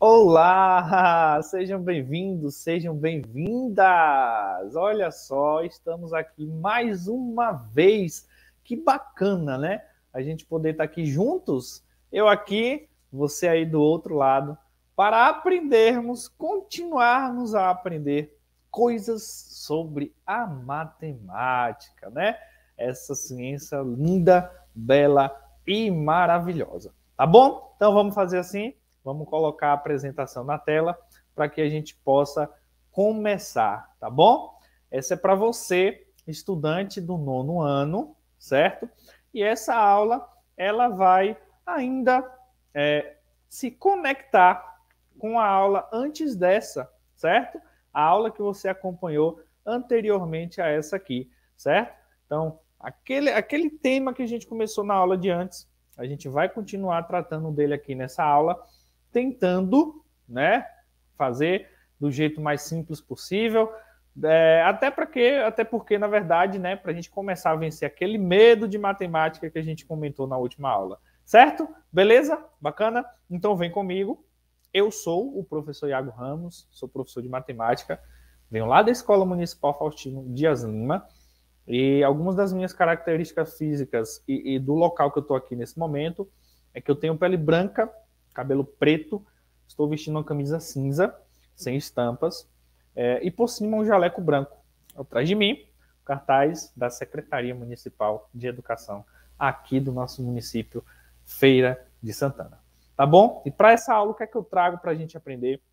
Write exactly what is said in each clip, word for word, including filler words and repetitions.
Olá, sejam bem-vindos, sejam bem-vindas. Olha só, estamos aqui mais uma vez. Que bacana, né? A gente poder estar aqui juntos, eu aqui, você aí do outro lado, para aprendermos, continuarmos a aprender coisas sobre a matemática, né? Essa ciência linda, bela e maravilhosa. Tá bom? Então vamos fazer assim. Vamos colocar a apresentação na tela para que a gente possa começar, tá bom? Essa é para você, estudante do nono ano, certo? E essa aula, ela vai ainda é, se conectar com a aula antes dessa, certo? A aula que você acompanhou anteriormente a essa aqui, certo? Então, aquele, aquele tema que a gente começou na aula de antes, a gente vai continuar tratando dele aqui nessa aula, tentando, né, fazer do jeito mais simples possível, é, até para que, até porque na verdade, né, para a gente começar a vencer aquele medo de matemática que a gente comentou na última aula, certo? Beleza? Bacana? Então vem comigo. Eu sou o professor Iago Ramos, sou professor de matemática, venho lá da Escola Municipal Faustino Dias Lima, e algumas das minhas características físicas e, e do local que eu estou aqui nesse momento é que eu tenho pele branca, cabelo preto, estou vestindo uma camisa cinza, sem estampas, é, e por cima um jaleco branco. Atrás de mim, o cartaz da Secretaria Municipal de Educação, aqui do nosso município, Feira de Santana. Tá bom? E para essa aula, o que é que eu trago para a gente aprender?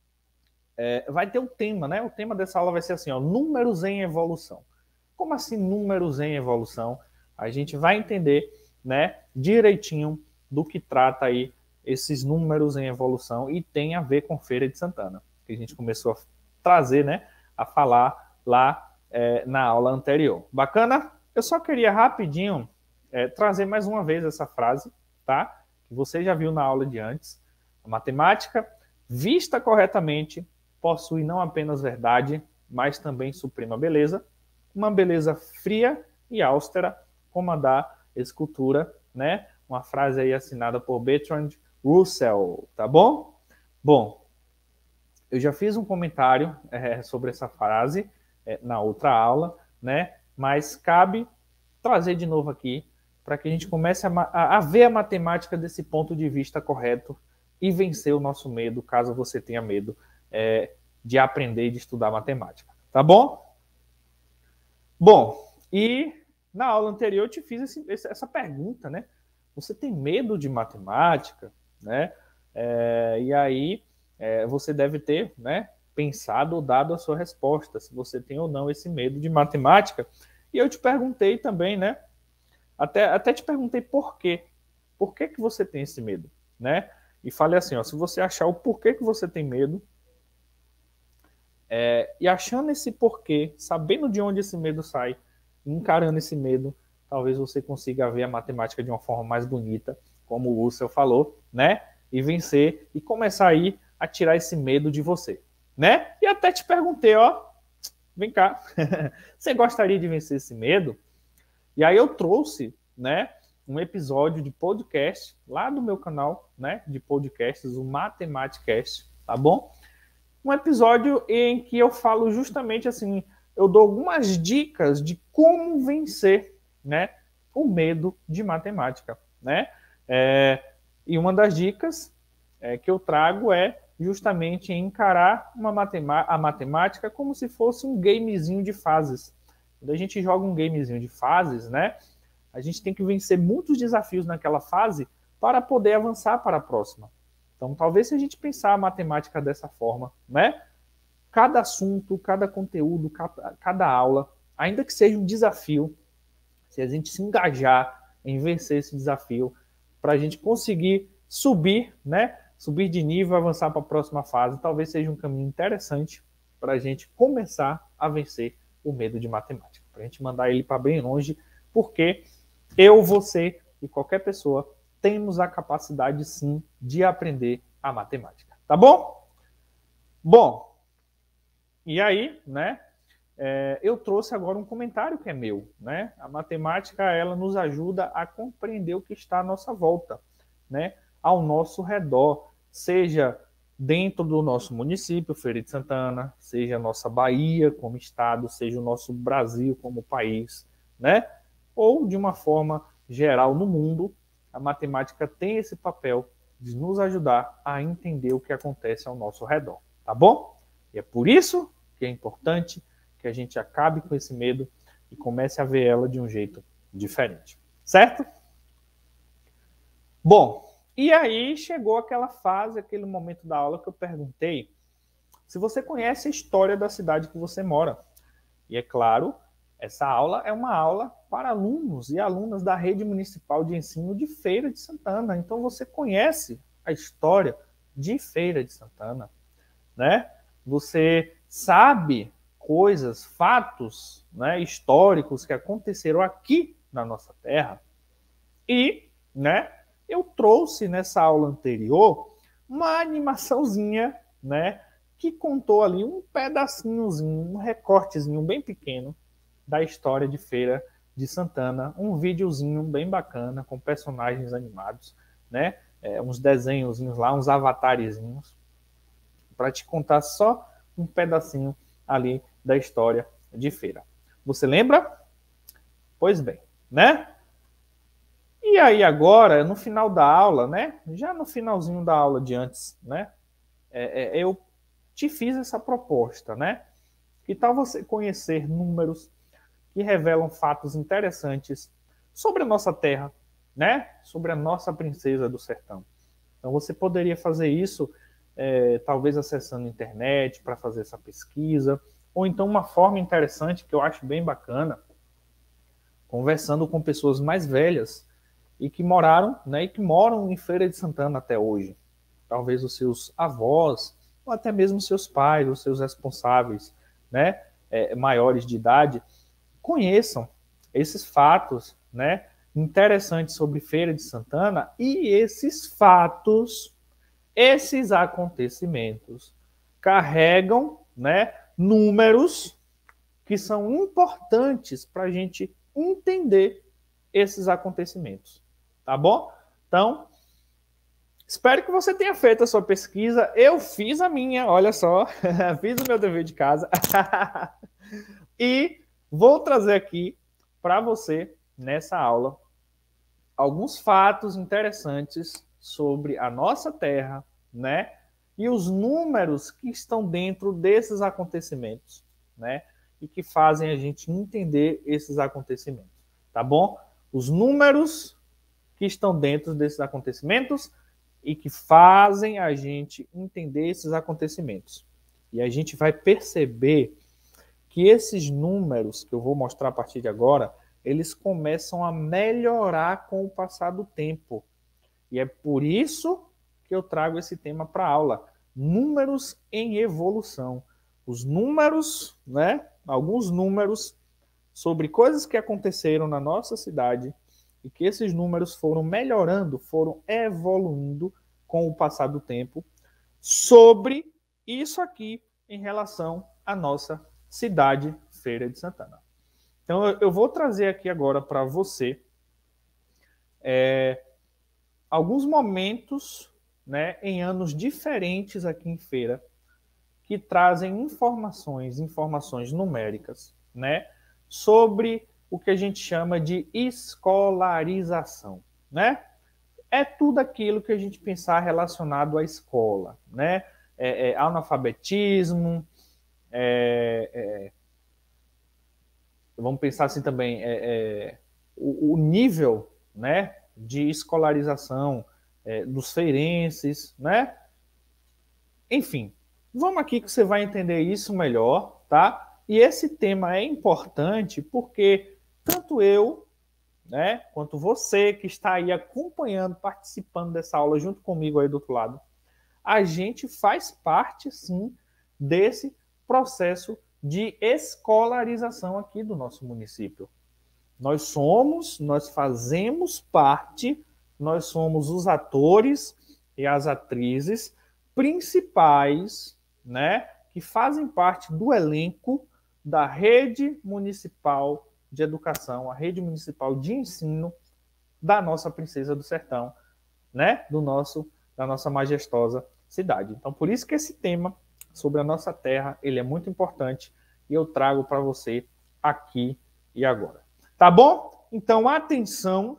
É, vai ter um tema, né? O tema dessa aula vai ser assim, ó, números em evolução. Como assim números em evolução? A gente vai entender, né, direitinho do que trata aí esses números em evolução e tem a ver com Feira de Santana, que a gente começou a trazer, né, a falar lá é, na aula anterior. Bacana? Eu só queria rapidinho é, trazer mais uma vez essa frase, tá? Que você já viu na aula de antes. A matemática, vista corretamente, possui não apenas verdade, mas também suprema beleza, uma beleza fria e austera, como a da escultura, né? Uma frase aí assinada por Bertrand Russell, tá bom? Bom, eu já fiz um comentário é, sobre essa frase é, na outra aula, né? Mas cabe trazer de novo aqui para que a gente comece a, a, a ver a matemática desse ponto de vista correto e vencer o nosso medo, caso você tenha medo é, de aprender e de estudar matemática, tá bom? Bom, e na aula anterior eu te fiz esse, essa pergunta, né? Você tem medo de matemática, né? É, e aí é, você deve ter, né, pensado ou dado a sua resposta, se você tem ou não esse medo de matemática. E eu te perguntei também, né? Até, até te perguntei por quê. Por que, que você tem esse medo, né? E falei assim, ó, se você achar o porquê que você tem medo, é, e achando esse porquê, sabendo de onde esse medo sai, encarando esse medo, talvez você consiga ver a matemática de uma forma mais bonita, como o Russell falou, né? E vencer e começar aí a tirar esse medo de você, né? E até te perguntei, ó, vem cá, você gostaria de vencer esse medo? E aí eu trouxe, né, um episódio de podcast lá do meu canal, né, de podcasts, o Matematicast, tá bom? Um episódio em que eu falo justamente assim, eu dou algumas dicas de como vencer, né, o medo de matemática, né? É, e uma das dicas é, que eu trago é justamente encarar uma matema- a matemática como se fosse um gamezinho de fases. Quando a gente joga um gamezinho de fases, né, a gente tem que vencer muitos desafios naquela fase para poder avançar para a próxima. Então, talvez se a gente pensar a matemática dessa forma, né? Cada assunto, cada conteúdo, cada, cada aula, ainda que seja um desafio, se a gente se engajar em vencer esse desafio, para a gente conseguir subir, né? Subir de nível, avançar para a próxima fase, talvez seja um caminho interessante para a gente começar a vencer o medo de matemática. Para a gente mandar ele para bem longe, porque eu, você e qualquer pessoa temos a capacidade, sim, de aprender a matemática. Tá bom? Bom, e aí, né, é, eu trouxe agora um comentário que é meu, né? A matemática, ela nos ajuda a compreender o que está à nossa volta, né? Ao nosso redor, seja dentro do nosso município, Feira de Santana, seja a nossa Bahia como estado, seja o nosso Brasil como país, né? Ou de uma forma geral no mundo, a matemática tem esse papel de nos ajudar a entender o que acontece ao nosso redor, tá bom? E é por isso que é importante que a gente acabe com esse medo e comece a ver ela de um jeito diferente, certo? Bom, e aí chegou aquela fase, aquele momento da aula que eu perguntei se você conhece a história da cidade que você mora. E é claro, essa aula é uma aula para alunos e alunas da Rede Municipal de Ensino de Feira de Santana. Então você conhece a história de Feira de Santana, né? Você sabe coisas, fatos, né, históricos que aconteceram aqui na nossa terra. E, né, eu trouxe nessa aula anterior uma animaçãozinha, né, que contou ali um pedacinhozinho, um recortezinho bem pequeno da história de Feira de Santana, um videozinho bem bacana com personagens animados, né, é, uns desenhozinhos lá, uns avatarezinhos, para te contar só um pedacinho ali da história de Feira. Você lembra? Pois bem, né? E aí agora, no final da aula, né? Já no finalzinho da aula de antes, né? É, é, eu te fiz essa proposta, né? Que tal você conhecer números que revelam fatos interessantes sobre a nossa terra, né? Sobre a nossa princesa do sertão. Então você poderia fazer isso, é, talvez acessando a internet para fazer essa pesquisa, ou então uma forma interessante que eu acho bem bacana, conversando com pessoas mais velhas e que moraram, né, e que moram em Feira de Santana até hoje. Talvez os seus avós, ou até mesmo os seus pais, os seus responsáveis, né, é, maiores de idade, conheçam esses fatos, né, interessantes sobre Feira de Santana, e esses fatos, esses acontecimentos, carregam, né, números que são importantes para a gente entender esses acontecimentos. Tá bom? Então, espero que você tenha feito a sua pesquisa. Eu fiz a minha, olha só. Fiz o meu dever de casa. E vou trazer aqui para você, nessa aula, alguns fatos interessantes sobre a nossa terra, né? E os números que estão dentro desses acontecimentos, né? E que fazem a gente entender esses acontecimentos, tá bom? Os números que estão dentro desses acontecimentos e que fazem a gente entender esses acontecimentos. E a gente vai perceber que esses números que eu vou mostrar a partir de agora, eles começam a melhorar com o passar do tempo. E é por isso que eu trago esse tema para a aula. Números em evolução. Os números, né? Alguns números sobre coisas que aconteceram na nossa cidade e que esses números foram melhorando, foram evoluindo com o passar do tempo sobre isso aqui em relação à nossa cidade, Feira de Santana. Então eu vou trazer aqui agora para você é, alguns momentos, né, em anos diferentes aqui em Feira que trazem informações, informações numéricas, né, sobre o que a gente chama de escolarização, né? É tudo aquilo que a gente pensar relacionado à escola, né? É, é, analfabetismo, é, é, vamos pensar assim também, é, é, o, o nível, né, de escolarização é, dos feirenses, né? Enfim, vamos aqui que você vai entender isso melhor, tá? E esse tema é importante porque tanto eu, né, quanto você que está aí acompanhando, participando dessa aula junto comigo aí do outro lado, a gente faz parte, sim, desse processo de escolarização aqui do nosso município. Nós somos, nós fazemos parte, nós somos os atores e as atrizes principais, né, que fazem parte do elenco da Rede Municipal de Educação, a Rede Municipal de Ensino da nossa Princesa do Sertão, né, do nosso, da nossa majestosa cidade. Então, por isso que esse tema sobre a nossa terra, ele é muito importante e eu trago para você aqui e agora. Tá bom? Então, atenção,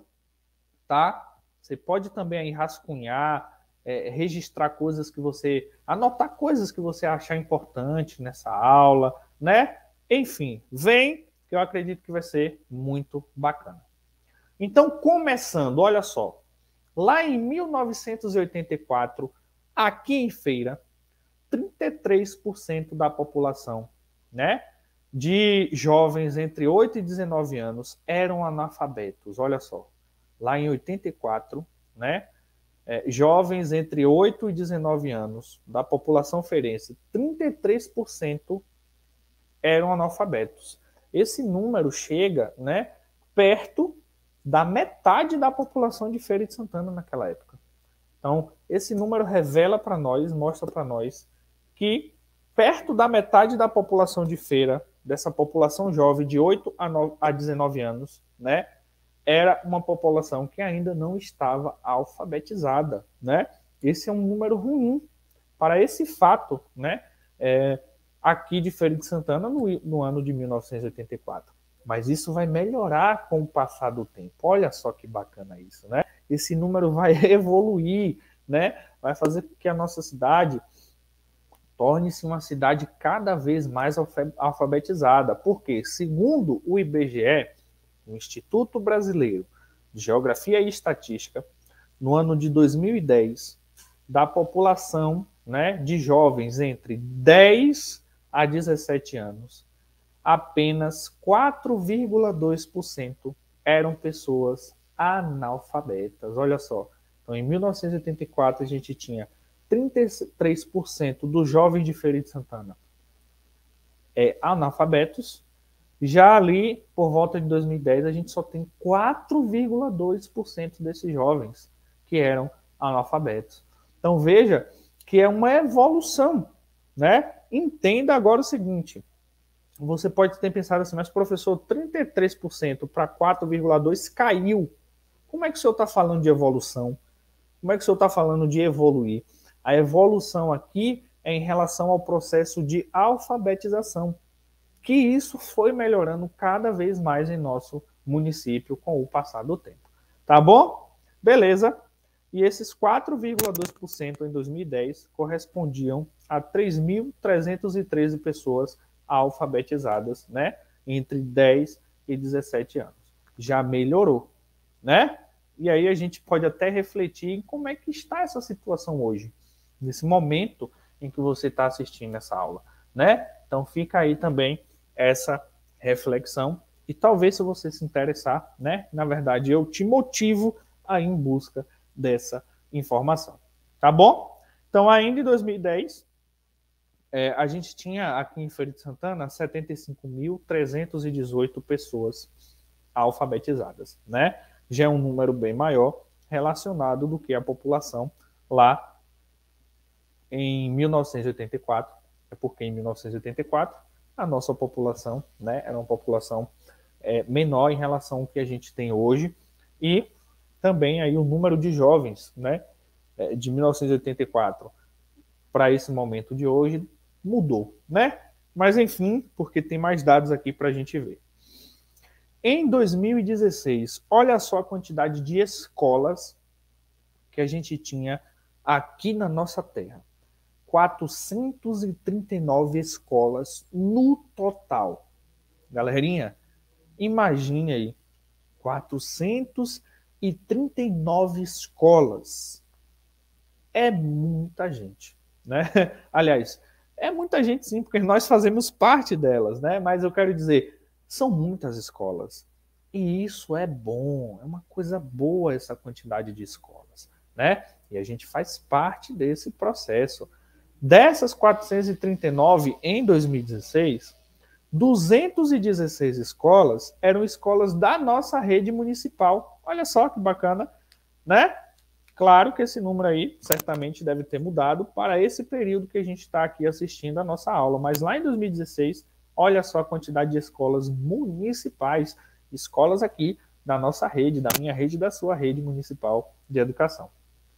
tá? Você pode também aí rascunhar, é, registrar coisas que você... anotar coisas que você achar importante nessa aula, né? Enfim, vem, que eu acredito que vai ser muito bacana. Então, começando, olha só. Lá em mil novecentos e oitenta e quatro, aqui em Feira, trinta e três por cento da população, né, de jovens entre oito e dezenove anos eram analfabetos. Olha só, lá em oitenta e quatro, né, é, jovens entre oito e dezenove anos da população feirense, trinta e três por cento eram analfabetos. Esse número chega, né, perto da metade da população de Feira de Santana naquela época. Então, esse número revela para nós, mostra para nós, que perto da metade da população de Feira, dessa população jovem de oito a dezenove anos, né, era uma população que ainda não estava alfabetizada, né? Esse é um número ruim para esse fato, né, é, aqui de Feira de Santana no, no ano de mil novecentos e oitenta e quatro. Mas isso vai melhorar com o passar do tempo. Olha só que bacana isso, né? Esse número vai evoluir, né? Vai fazer com que a nossa cidade torne-se uma cidade cada vez mais alfabetizada. Porque, segundo o I B G E, o Instituto Brasileiro de Geografia e Estatística, no ano de dois mil e dez, da população, né, de jovens entre dez a dezessete anos, apenas quatro vírgula dois por cento eram pessoas analfabetas. Olha só. Então, em mil novecentos e oitenta e quatro, a gente tinha trinta e três por cento dos jovens de Feira de Santana é, analfabetos. Já ali, por volta de dois mil e dez, a gente só tem quatro vírgula dois por cento desses jovens que eram analfabetos. Então, veja que é uma evolução, né? Entenda agora o seguinte. Você pode ter pensado assim, mas professor, trinta e três por cento para quatro vírgula dois por cento caiu. Como é que o senhor está falando de evolução? Como é que o senhor está falando de evoluir? A evolução aqui é em relação ao processo de alfabetização, que isso foi melhorando cada vez mais em nosso município com o passar do tempo. Tá bom? Beleza. E esses quatro vírgula dois por cento em dois mil e dez correspondiam a três mil trezentas e treze pessoas alfabetizadas, né, entre dez e dezessete anos. Já melhorou, né? E aí a gente pode até refletir em como é que está essa situação hoje, nesse momento em que você está assistindo essa aula, né? Então fica aí também essa reflexão e talvez se você se interessar, né, na verdade eu te motivo a ir em busca dessa informação, tá bom? Então ainda em dois mil e dez, É, a gente tinha aqui em Feira de Santana setenta e cinco mil trezentas e dezoito pessoas alfabetizadas, né? Já é um número bem maior relacionado do que a população lá em mil novecentos e oitenta e quatro. É porque em mil novecentos e oitenta e quatro a nossa população, né, era uma população é, menor em relação ao que a gente tem hoje e também aí o número de jovens, né, de mil novecentos e oitenta e quatro para esse momento de hoje mudou, né? Mas enfim, porque tem mais dados aqui para a gente ver. Em dois mil e dezesseis, olha só a quantidade de escolas que a gente tinha aqui na nossa terra. quatrocentas e trinta e nove escolas no total. Galerinha, imagine aí, quatrocentas e trinta e nove escolas. É muita gente, né? Aliás, é muita gente sim, porque nós fazemos parte delas, né? Mas eu quero dizer, são muitas escolas. E isso é bom, é uma coisa boa essa quantidade de escolas, né? E a gente faz parte desse processo. Dessas quatrocentas e trinta e nove em dois mil e dezesseis, duzentas e dezesseis escolas eram escolas da nossa rede municipal. Olha só que bacana, né? Claro que esse número aí certamente deve ter mudado para esse período que a gente está aqui assistindo a nossa aula. Mas lá em dois mil e dezesseis, olha só a quantidade de escolas municipais, escolas aqui da nossa rede, da minha rede e da sua rede municipal de educação.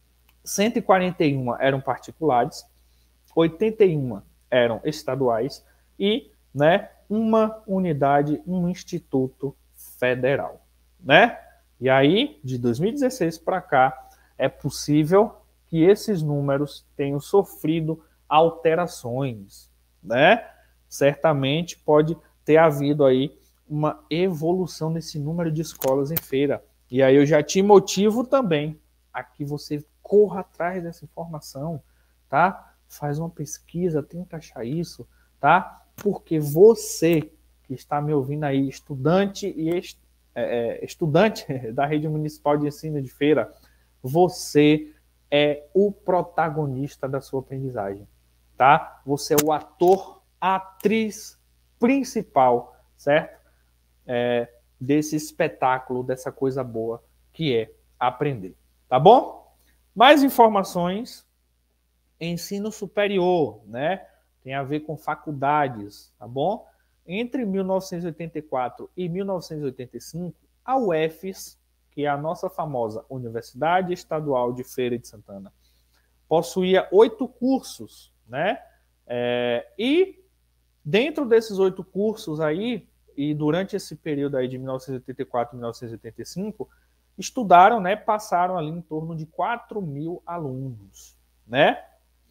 cento e quarenta e um eram particulares, oitenta e um eram estaduais e, né, uma unidade, um instituto federal, né? E aí, de dois mil e dezesseis para cá, é possível que esses números tenham sofrido alterações, né? Certamente pode ter havido aí uma evolução nesse número de escolas em feira. E aí eu já te motivo também a que você corra atrás dessa informação, tá? Faz uma pesquisa, tenta achar isso, tá? Porque você que está me ouvindo aí, estudante e est é, estudante da Rede Municipal de Ensino de Feira, você é o protagonista da sua aprendizagem, tá? Você é o ator, a atriz principal, certo? É, desse espetáculo, dessa coisa boa que é aprender, tá bom? Mais informações, ensino superior, né? Tem a ver com faculdades, tá bom? Entre mil novecentos e oitenta e quatro e mil novecentos e oitenta e cinco, a U F S, que é a nossa famosa Universidade Estadual de Feira de Santana, possuía oito cursos, né? É, e dentro desses oito cursos aí, e durante esse período aí de mil novecentos e oitenta e quatro a mil novecentos e oitenta e cinco, estudaram, né? Passaram ali em torno de quatro mil alunos, né?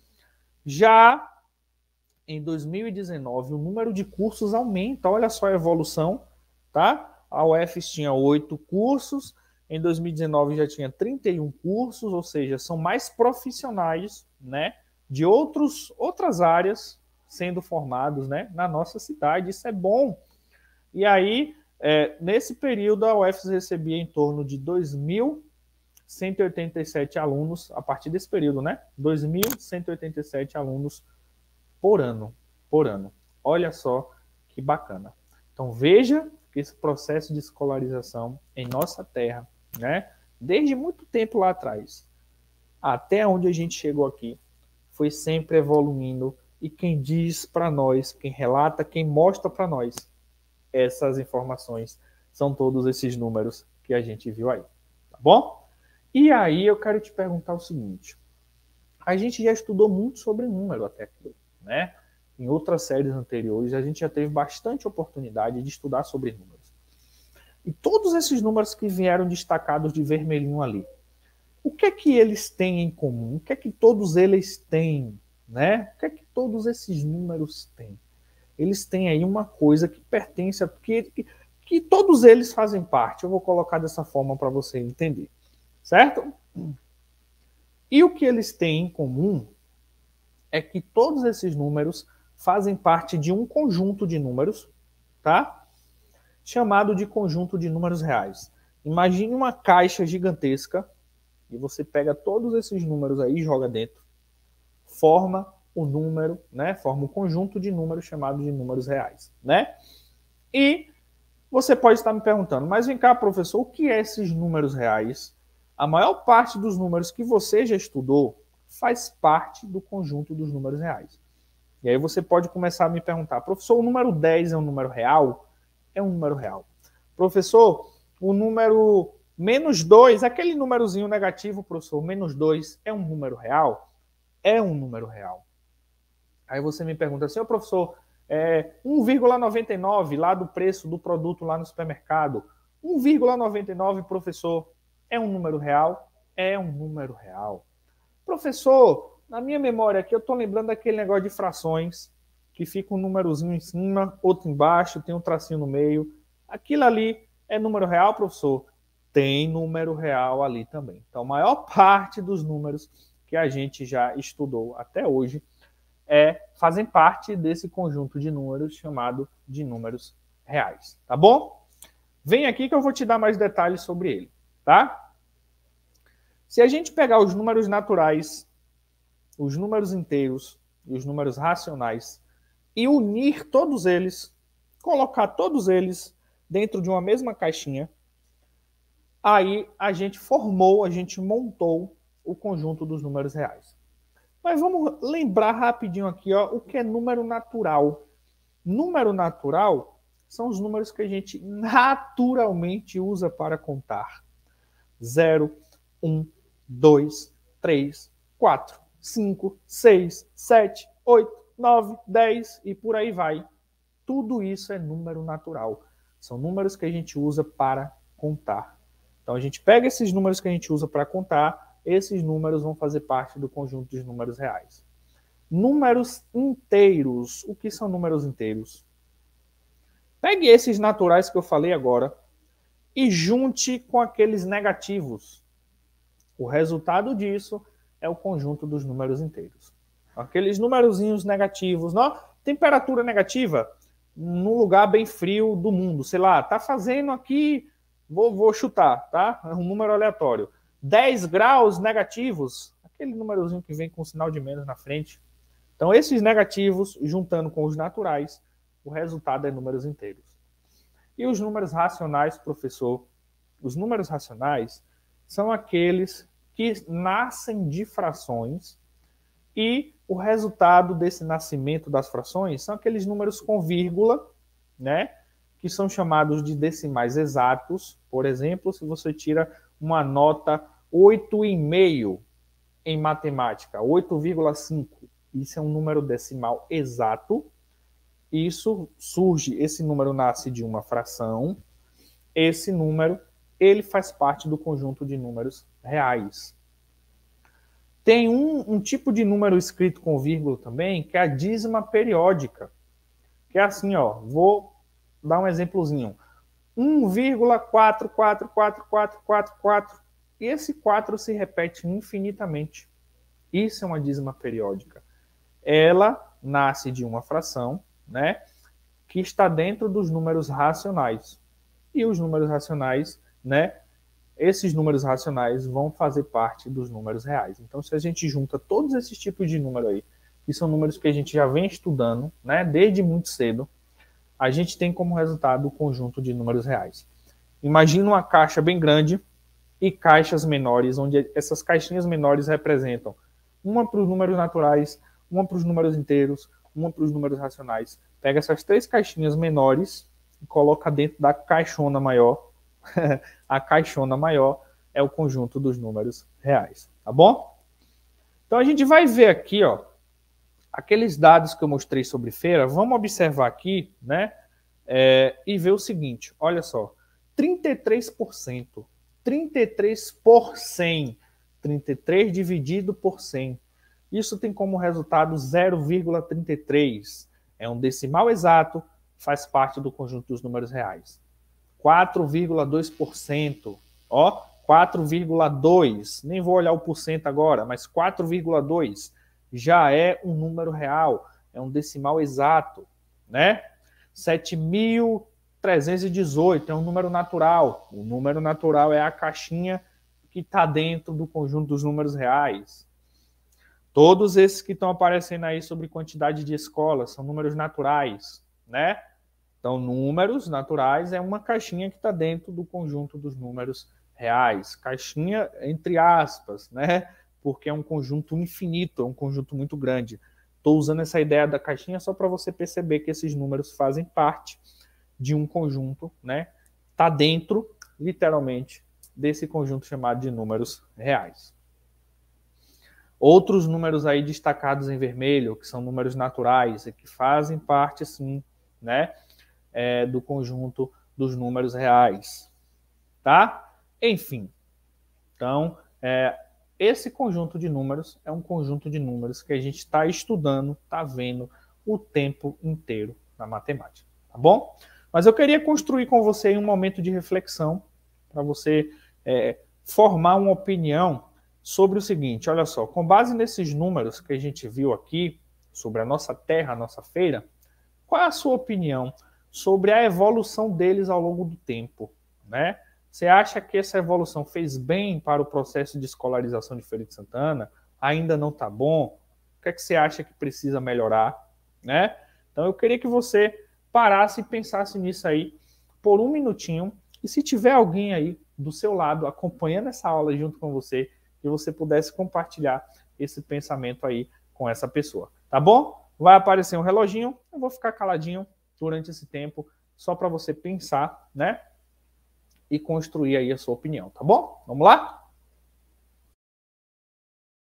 Já em dois mil e dezenove, o número de cursos aumenta. Olha só a evolução, tá? A U F S tinha oito cursos, em dois mil e dezenove já tinha trinta e um cursos, ou seja, são mais profissionais, né, de outros, outras áreas sendo formados, né, na nossa cidade. Isso é bom. E aí, é, nesse período, a U F S recebia em torno de dois mil cento e oitenta e sete alunos, a partir desse período, né? dois mil cento e oitenta e sete alunos por ano, por ano. Olha só que bacana. Então veja que esse processo de escolarização em nossa terra, né, desde muito tempo lá atrás, até onde a gente chegou aqui, foi sempre evoluindo, e quem diz para nós, quem relata, quem mostra para nós essas informações são todos esses números que a gente viu aí, tá bom? E aí eu quero te perguntar o seguinte, a gente já estudou muito sobre número até aqui, né? Em outras séries anteriores, a gente já teve bastante oportunidade de estudar sobre números. E todos esses números que vieram destacados de vermelhinho ali, o que é que eles têm em comum? O que é que todos eles têm, né? O que é que todos esses números têm? Eles têm aí uma coisa que pertence a... Que, que, que todos eles fazem parte. Eu vou colocar dessa forma para você entender. Certo? E o que eles têm em comum é que todos esses números fazem parte de um conjunto de números, tá? Chamado de conjunto de números reais. Imagine uma caixa gigantesca e você pega todos esses números aí e joga dentro. Forma o número, né? Forma um conjunto de números chamado de números reais, né? E você pode estar me perguntando, mas vem cá, professor, o que é esses números reais? A maior parte dos números que você já estudou faz parte do conjunto dos números reais. E aí você pode começar a me perguntar, professor, o número dez é um número real? É um número real. Professor, o número menos dois, aquele númerozinho negativo, professor, menos dois, é um número real? É um número real. Aí você me pergunta assim, oh, professor, é um vírgula noventa e nove lá do preço do produto lá no supermercado. um vírgula noventa e nove, professor, é um número real? É um número real. Professor, na minha memória aqui, eu estou lembrando daquele negócio de frações, que fica um númerozinho em cima, outro embaixo, tem um tracinho no meio. Aquilo ali é número real, professor? Tem número real ali também. Então, a maior parte dos números que a gente já estudou até hoje é, fazem parte desse conjunto de números chamado de números reais. Tá bom? Vem aqui que eu vou te dar mais detalhes sobre ele, tá? Se a gente pegar os números naturais, os números inteiros e os números racionais e unir todos eles, colocar todos eles dentro de uma mesma caixinha, aí a gente formou, a gente montou o conjunto dos números reais. Mas vamos lembrar rapidinho aqui, ó, o que é número natural. Número natural são os números que a gente naturalmente usa para contar. zero, um, dois, três, quatro, cinco, seis, sete, oito, nove, dez e por aí vai. Tudo isso é número natural. São números que a gente usa para contar. Então a gente pega esses números que a gente usa para contar, esses números vão fazer parte do conjunto de números reais. Números inteiros. O que são números inteiros? Pegue esses naturais que eu falei agora e junte com aqueles negativos. O resultado disso é o conjunto dos números inteiros. Aqueles numerozinhos negativos, não? Temperatura negativa num lugar bem frio do mundo, sei lá, tá fazendo aqui, vou, vou chutar, tá? É um número aleatório. dez graus negativos, aquele númerozinho que vem com um sinal de menos na frente. Então, esses negativos, juntando com os naturais, o resultado é números inteiros. E os números racionais, professor? Os números racionais são aqueles que nascem de frações e o resultado desse nascimento das frações são aqueles números com vírgula, né, que são chamados de decimais exatos. Por exemplo, se você tira uma nota oito vírgula cinco em matemática, oito vírgula cinco, isso é um número decimal exato. Isso surge, esse número nasce de uma fração. Esse número, ele faz parte do conjunto de números reais. Tem um, um tipo de número escrito com vírgula também, que é a dízima periódica. Que é assim, ó, vou dar um exemplozinho. um vírgula quatro quatro quatro quatro quatro quatro. E esse quatro se repete infinitamente. Isso é uma dízima periódica. Ela nasce de uma fração, né, que está dentro dos números racionais. E os números racionais, né, esses números racionais vão fazer parte dos números reais. Então, se a gente junta todos esses tipos de número aí, que são números que a gente já vem estudando, né, desde muito cedo, a gente tem como resultado o conjunto de números reais. Imagina uma caixa bem grande e caixas menores, onde essas caixinhas menores representam uma para os números naturais, uma para os números inteiros, uma para os números racionais. Pega essas três caixinhas menores e coloca dentro da caixona maior. A caixona maior é o conjunto dos números reais, tá bom? Então a gente vai ver aqui, ó, aqueles dados que eu mostrei sobre feira. Vamos observar aqui, né, é, e ver o seguinte, olha só, trinta e três por cento, trinta e três por cento, trinta e três dividido por cem, isso tem como resultado zero vírgula trinta e três, é um decimal exato, faz parte do conjunto dos números reais. quatro vírgula dois por cento, ó, quatro vírgula dois, nem vou olhar o porcento agora, mas quatro vírgula dois já é um número real, é um decimal exato, né? sete mil trezentos e dezoito é um número natural, o número natural é a caixinha que está dentro do conjunto dos números reais. Todos esses que estão aparecendo aí sobre quantidade de escolas são números naturais, né? Então, números naturais é uma caixinha que está dentro do conjunto dos números reais. Caixinha entre aspas, né? Porque é um conjunto infinito, é um conjunto muito grande. Estou usando essa ideia da caixinha só para você perceber que esses números fazem parte de um conjunto, né? Está dentro, literalmente, desse conjunto chamado de números reais. Outros números aí destacados em vermelho, que são números naturais, e que fazem parte, sim, né? É, do conjunto dos números reais, tá? Enfim, então, é, esse conjunto de números é um conjunto de números que a gente está estudando, está vendo o tempo inteiro na matemática, tá bom? Mas eu queria construir com você um momento de reflexão para você é, formar uma opinião sobre o seguinte, olha só, com base nesses números que a gente viu aqui, sobre a nossa terra, a nossa feira, qual é a sua opinião sobre a evolução deles ao longo do tempo, né? Você acha que essa evolução fez bem para o processo de escolarização de Feira de Santana? Ainda não está bom? O que é que você acha que precisa melhorar, né? Então eu queria que você parasse e pensasse nisso aí por um minutinho, e se tiver alguém aí do seu lado acompanhando essa aula junto com você, que você pudesse compartilhar esse pensamento aí com essa pessoa, tá bom? Vai aparecer um reloginho, eu vou ficar caladinho durante esse tempo, só para você pensar, né? E construir aí a sua opinião, tá bom? Vamos lá?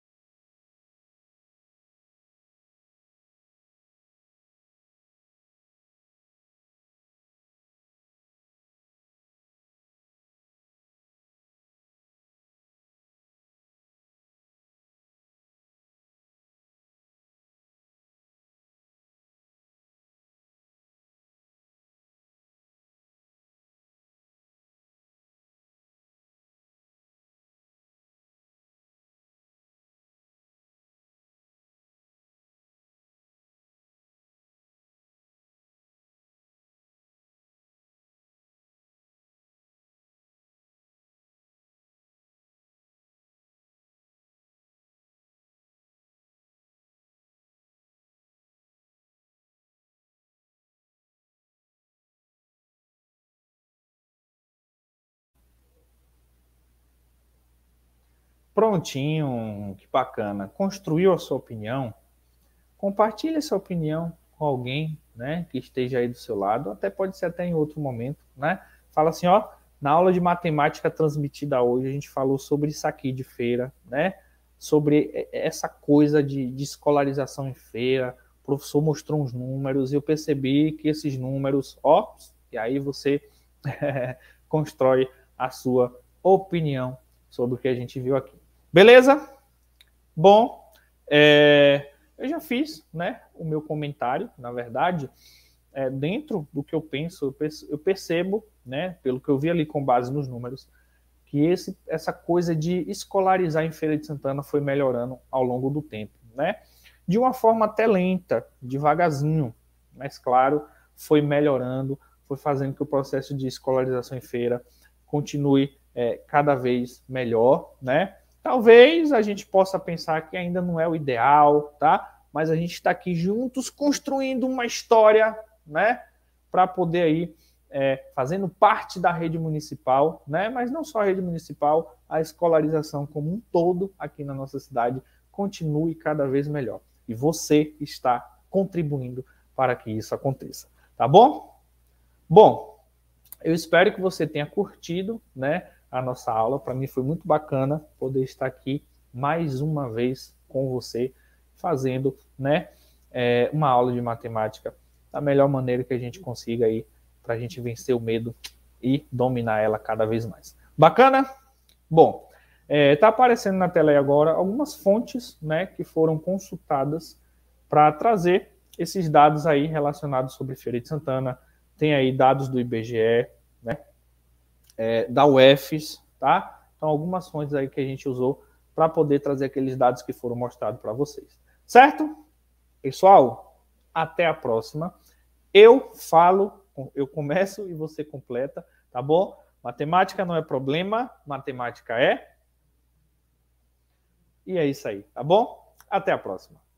Prontinho, que bacana. Construiu a sua opinião? Compartilhe essa opinião com alguém, né, que esteja aí do seu lado, até pode ser até em outro momento, né? Fala assim, ó, na aula de matemática transmitida hoje, a gente falou sobre isso aqui de feira, né? Sobre essa coisa de, de escolarização em feira. O professor mostrou uns números e eu percebi que esses números, ó, e aí você constrói a sua opinião sobre o que a gente viu aqui. Beleza? Bom, é, eu já fiz, né, o meu comentário, na verdade, é, dentro do que eu penso, eu percebo, né, pelo que eu vi ali com base nos números, que esse, essa coisa de escolarizar em Feira de Santana foi melhorando ao longo do tempo, né? De uma forma até lenta, devagarzinho, mas claro, foi melhorando, foi fazendo que o processo de escolarização em feira continue é, cada vez melhor, né? Talvez a gente possa pensar que ainda não é o ideal, tá? Mas a gente está aqui juntos construindo uma história, né? Para poder aí, é, fazendo parte da rede municipal, né? Mas não só a rede municipal, a escolarização como um todo aqui na nossa cidade continue cada vez melhor. E você está contribuindo para que isso aconteça, tá bom? Bom, eu espero que você tenha curtido, né, a nossa aula. Para mim foi muito bacana poder estar aqui mais uma vez com você, fazendo, né, é, uma aula de matemática da melhor maneira que a gente consiga aí, para a gente vencer o medo e dominar ela cada vez mais. Bacana? Bom, está é, aparecendo na tela aí agora algumas fontes, né, que foram consultadas para trazer esses dados aí relacionados sobre Feira de Santana. Tem aí dados do I B G E, né, é, da U F S, tá? Então, algumas fontes aí que a gente usou para poder trazer aqueles dados que foram mostrados para vocês. Certo? Pessoal, até a próxima. Eu falo, eu começo e você completa, tá bom? Matemática não é problema, matemática é... E é isso aí, tá bom? Até a próxima.